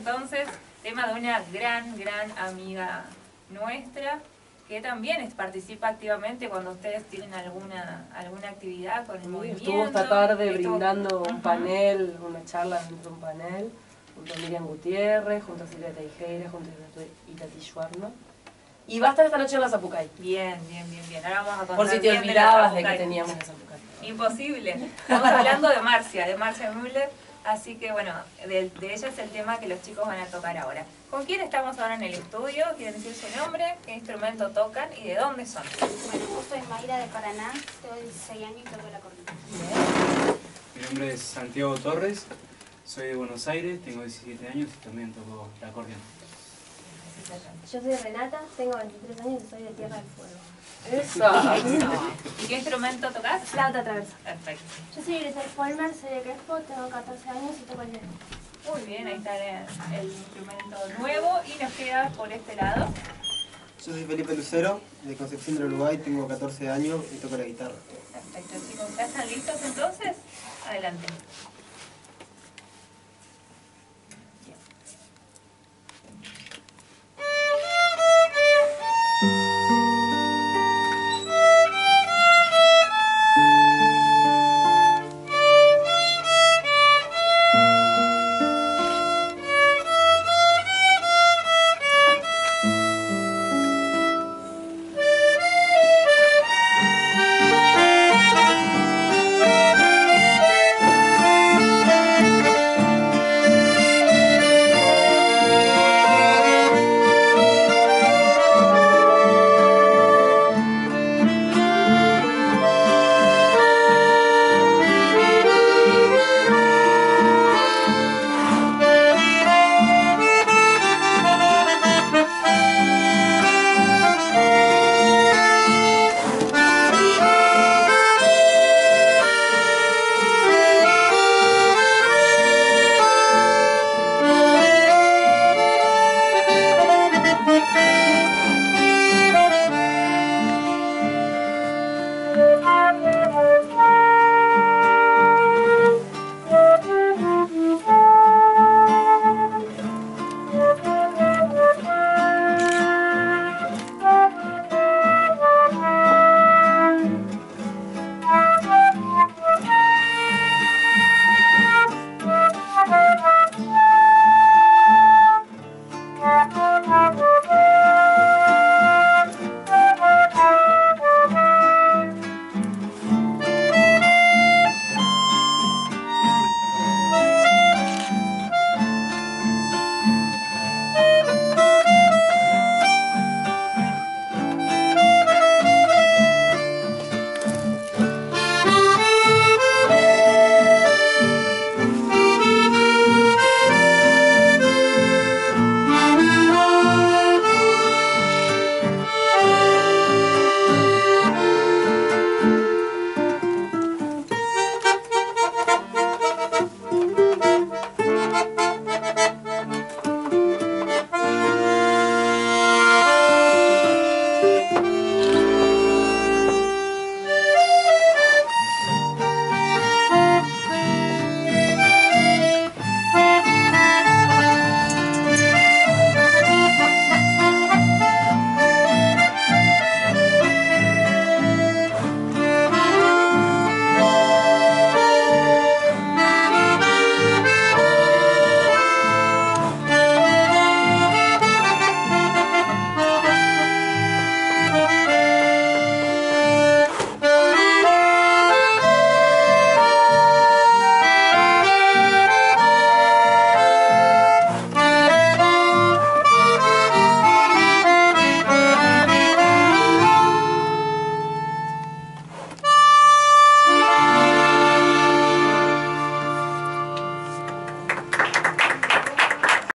Entonces, tema de una gran amiga nuestra que también participa activamente cuando ustedes tienen alguna actividad con el movimiento. Estuvo esta tarde brindando un panel, una charla dentro de un panel, junto a Miriam Gutiérrez, junto a Silvia Teijeira, junto a Itati Schwarno. Y va a estar esta noche en la Zapucay. Bien. Ahora vamos a contar. Por si te olvidabas de que teníamos la Zapucay. Imposible. Estamos hablando de Marcia Müller. Así que bueno, de ella es el tema que los chicos van a tocar ahora. ¿Con quién estamos ahora en el estudio? ¿Quieren decir su nombre? ¿Qué instrumento tocan? ¿Y de dónde son? Bueno, yo soy Mayra de Paraná, tengo 16 años y toco el acordeón. Mi nombre es Santiago Torres, soy de Buenos Aires, tengo 17 años y también toco el acordeón. Yo soy Renata, tengo 23 años y soy de Tierra del Fuego. ¡Eso! ¿Y qué instrumento tocas? Flauta traversa. Perfecto. Yo soy Grisel Polmer, soy de Crespo, tengo 14 años y toco el violín. Muy bien, ahí está el instrumento nuevo y nos queda por este lado. Yo soy Felipe Lucero, de Concepción del Uruguay, tengo 14 años y toco la guitarra. Perfecto, chicos, ¿ya están listos entonces? Adelante.